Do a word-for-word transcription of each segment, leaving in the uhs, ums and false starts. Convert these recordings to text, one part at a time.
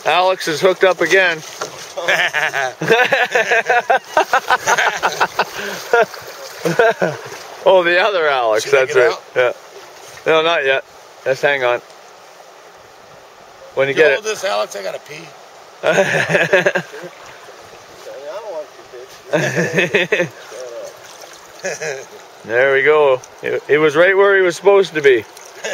Alex is hooked up again. Oh, the other Alex, Should that's right. Yeah. No, not yet. Just hang on. When you, you get hold it. this, Alex, I gotta pee. There we go. He, he was right where he was supposed to be.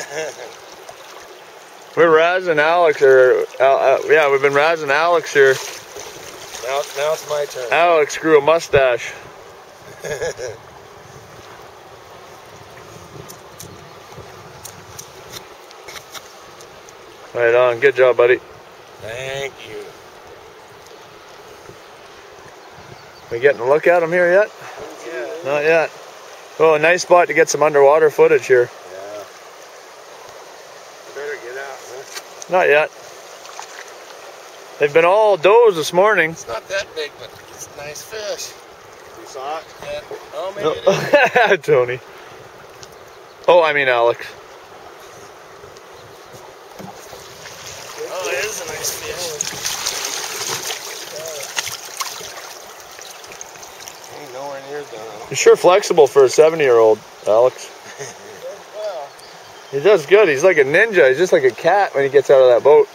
We're razzing Alex, or uh, uh, yeah, we've been razzing Alex here. Now, now it's my turn. Alex grew a mustache. Right on. Good job, buddy. Thank you. We getting a look at him here yet? Yeah. Not yet. Oh, a nice spot to get some underwater footage here. Yeah. Better get out, huh? Not yet. They've been all does this morning. It's not that big, but it's a nice fish. You saw it? Yeah. Oh, maybe No. it is. Tony. Oh, I mean Alex. Oh, it is a nice fish. Ain't nowhere near done. He's sure flexible for a seventy-year-old, Alex. Well, He does good. He's like a ninja. He's just like a cat when he gets out of that boat.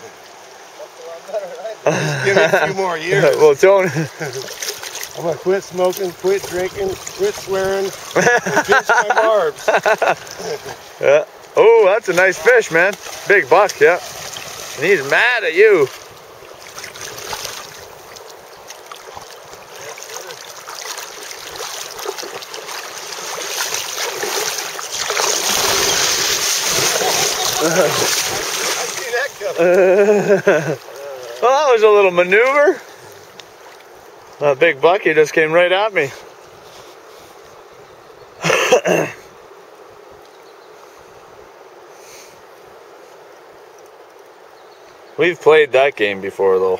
give it a few more years. Well, Tony. I'm gonna quit smoking, quit drinking, quit swearing, and pinch my barbs. Yeah. Oh, that's a nice fish, man. Big buck, yeah. And he's mad at you. Well, that was a little maneuver. That big buck, he just came right at me. We've played that game before, though.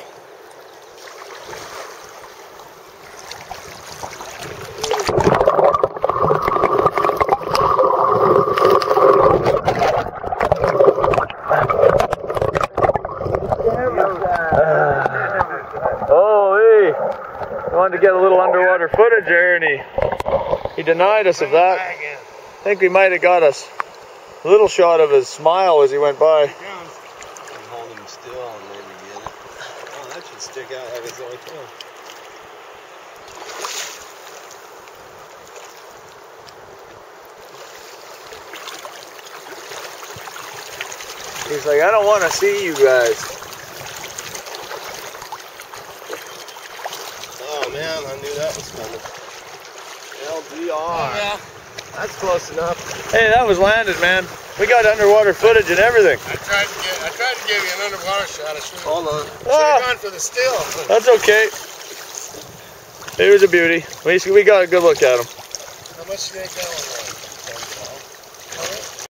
Wanted to get a little underwater footage there, and he he denied us of that. I think we might have got us a little shot of his smile as he went by. I'm holding him still and maybe get it. Oh, that should stick out like it's only tail. He's like, I don't want to see you guys. Oh man, I knew that was coming. L D R. Oh, yeah. That's close enough. Hey, that was landed, man. We got underwater footage and everything. I tried to get I tried to give you an underwater shot. I should have Hold on. Should Ah, have gone for the still. That's okay. He was a beauty. We we got a good look at him. How much do you think that one was?